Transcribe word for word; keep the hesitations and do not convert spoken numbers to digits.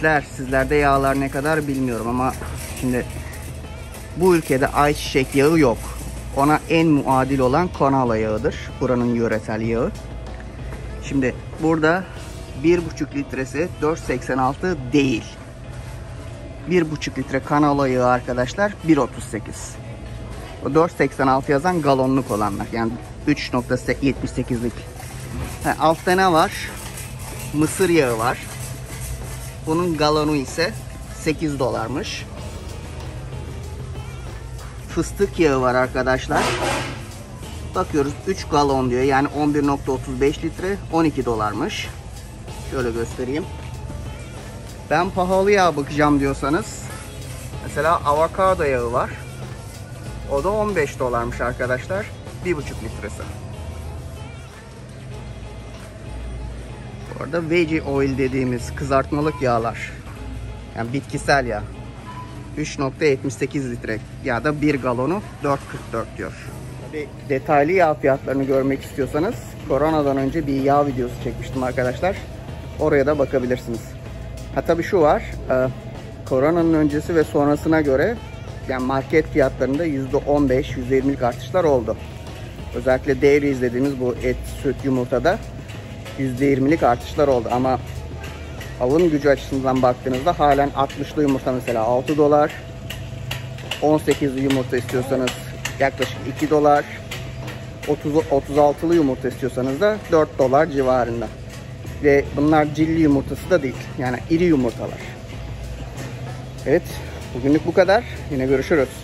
Sizler, sizlerde yağlar ne kadar bilmiyorum ama şimdi bu ülkede ayçiçek yağı yok. Ona en muadil olan Konyaaltı yağıdır. Buranın yöresel yağı. Şimdi burada bir buçuk litresi dört seksen altı değil. bir buçuk litre Konyaaltı yağı arkadaşlar bir otuz sekiz. O dört seksen altı yazan galonluk olanlar. Yani üç nokta yetmiş sekizlik. Ha, altta ne var? Mısır yağı var. Bunun galonu ise sekiz dolarmış. Fıstık yağı var arkadaşlar. Bakıyoruz üç galon diyor. Yani on bir nokta otuz beş litre on iki dolarmış. Şöyle göstereyim. Ben pahalı yağ bakacağım diyorsanız mesela avokado yağı var. O da on beş dolarmış arkadaşlar. bir buçuk litresi. Bu arada veggie oil dediğimiz kızartmalık yağlar. Yani bitkisel yağ. üç nokta yetmiş sekiz litre ya da bir galonu dört kırk dört diyor. Tabii detaylı yağ fiyatlarını görmek istiyorsanız koronadan önce bir yağ videosu çekmiştim arkadaşlar. Oraya da bakabilirsiniz. Ha tabii şu var. E, koronanın öncesi ve sonrasına göre yani market fiyatlarında yüzde on beş yüzde yirmilik artışlar oldu. Özellikle dairy izlediğimiz bu et, süt, yumurtada yüzde yirmilik artışlar oldu ama alım gücü açısından baktığınızda halen altmışlı yumurta mesela altı dolar. on sekizli yumurta istiyorsanız yaklaşık iki dolar. otuz, otuz altılı yumurta istiyorsanız da dört dolar civarında. Ve bunlar cilli yumurtası da değil. Yani iri yumurtalar. Evet, bugünlük bu kadar. Yine görüşürüz.